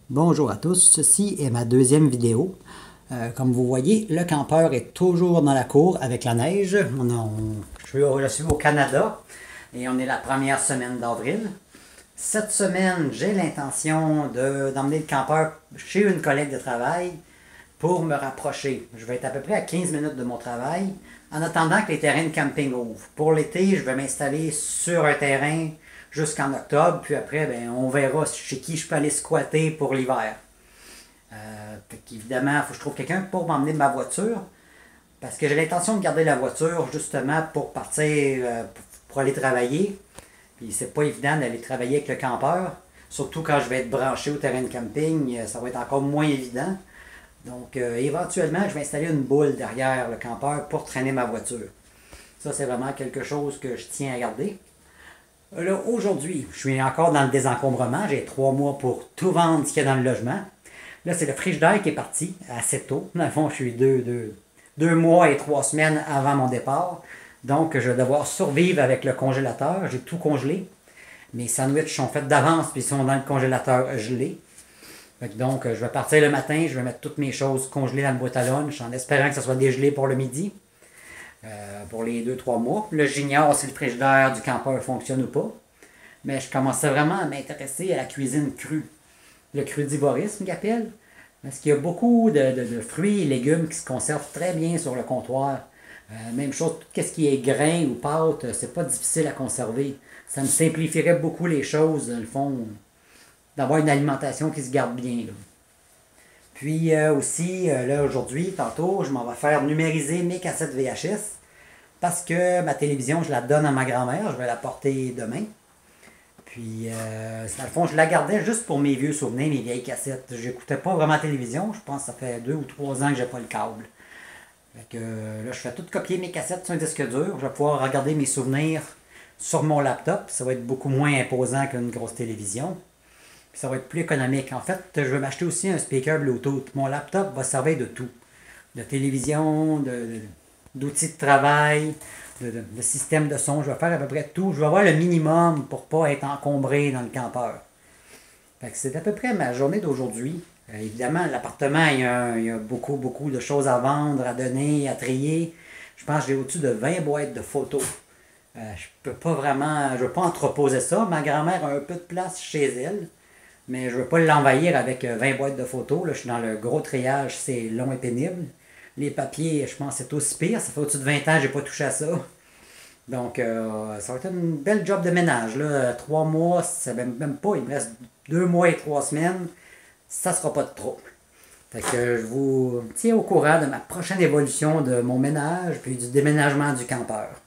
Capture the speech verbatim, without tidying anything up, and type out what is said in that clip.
Bonjour à tous, ceci est ma deuxième vidéo. Euh, comme vous voyez, le campeur est toujours dans la cour avec la neige. On a- on- je, suis au, je suis au Canada et on est la première semaine d'avril. Cette semaine, j'ai l'intention de- d'emmener le campeur chez une collègue de travail pour me rapprocher. Je vais être à peu près à quinze minutes de mon travail en attendant que les terrains de camping ouvrent. Pour l'été, je vais m'installer sur un terrain jusqu'en octobre, puis après, ben, on verra chez qui je peux aller squatter pour l'hiver. Euh, évidemment, il faut que je trouve quelqu'un pour m'emmener ma voiture, parce que j'ai l'intention de garder la voiture justement pour partir, euh, pour aller travailler. Puis c'est pas évident d'aller travailler avec le campeur, surtout quand je vais être branché au terrain de camping, ça va être encore moins évident. Donc, euh, éventuellement, je vais installer une boule derrière le campeur pour traîner ma voiture. Ça, c'est vraiment quelque chose que je tiens à garder. Là, aujourd'hui, je suis encore dans le désencombrement. J'ai trois mois pour tout vendre ce qu'il y a dans le logement. Là, c'est le frigidaire qui est parti assez tôt. Dans le fond, je suis deux, deux, deux mois et trois semaines avant mon départ. Donc, je vais devoir survivre avec le congélateur. J'ai tout congelé. Mes sandwichs sont faits d'avance puis ils sont dans le congélateur gelé. Donc, je vais partir le matin, je vais mettre toutes mes choses congelées dans le boîte à lunch en espérant que ça soit dégelé pour le midi, euh, pour les deux trois mois. Là, j'ignore si le frigidaire du campeur fonctionne ou pas. Mais je commençais vraiment à m'intéresser à la cuisine crue. Le crudivorisme qu'il appelle. Parce qu'il y a beaucoup de, de, de fruits et légumes qui se conservent très bien sur le comptoir. Euh, même chose, tout ce qui est grain ou pâte, c'est pas difficile à conserver. Ça me simplifierait beaucoup les choses, dans le fond, d'avoir une alimentation qui se garde bien. Là. Puis euh, aussi, euh, là aujourd'hui, tantôt, je m'en vais faire numériser mes cassettes V H S parce que ma télévision, je la donne à ma grand-mère, je vais la porter demain. Puis, euh, dans le fond, je la gardais juste pour mes vieux souvenirs, mes vieilles cassettes. J'écoutais pas vraiment la télévision, je pense que ça fait deux ou trois ans que j'ai pas le câble. Fait que euh, là, je fais tout copier mes cassettes sur un disque dur. Je vais pouvoir regarder mes souvenirs sur mon laptop. Ça va être beaucoup moins imposant qu'une grosse télévision. Puis ça va être plus économique. En fait, je vais m'acheter aussi un speaker Bluetooth. Mon laptop va servir de tout. De télévision, de, de- d'outils de travail, de, de, de système de son. Je vais faire à peu près tout. Je vais avoir le minimum pour pas être encombré dans le campeur. Fait que c'est à peu près ma journée d'aujourd'hui. Euh, évidemment, l'appartement, il y, a, il y a beaucoup, beaucoup de choses à vendre, à donner, à trier. Je pense que j'ai au-dessus de vingt boîtes de photos. Euh, je peux pas vraiment, je veux pas entreposer ça. Ma grand-mère a un peu de place chez elle, mais je veux pas l'envahir avec vingt boîtes de photos. Là, je suis dans le gros triage, c'est long et pénible. Les papiers, je pense que c'est aussi pire. Ça fait au-dessus de vingt ans que j'ai pas touché à ça. Donc, euh, ça va être une belle job de ménage. Là. Trois mois, ça même, même pas. Il me reste deux mois et trois semaines. Ça sera pas de trop. Fait que je vous tiens au courant de ma prochaine évolution de mon ménage puis du déménagement du campeur.